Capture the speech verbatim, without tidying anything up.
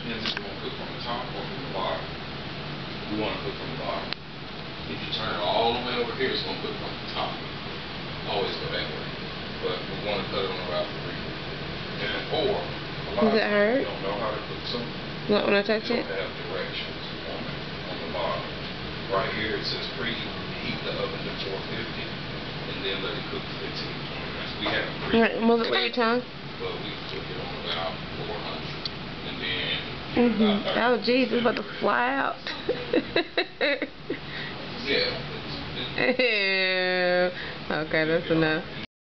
Depends if you want to cook from the top or from the bottom. We want to cook from the bottom. If you turn it all the way over here, it's going to cook from the top. Always go that way. But we want to cut it on about three. And then four, a lot of times you don't know how to cook something. Not when I touch it? You don't have directions on it, on the bottom. Right here it says preheat the oven to four fifty and then let it cook fifteen to twenty minutes. We have pre Alright, move it with your tongue. But we cook it on about four hundred. And then Mm-hmm. Oh jeez, it's about to fly out. Yeah. Okay, that's enough.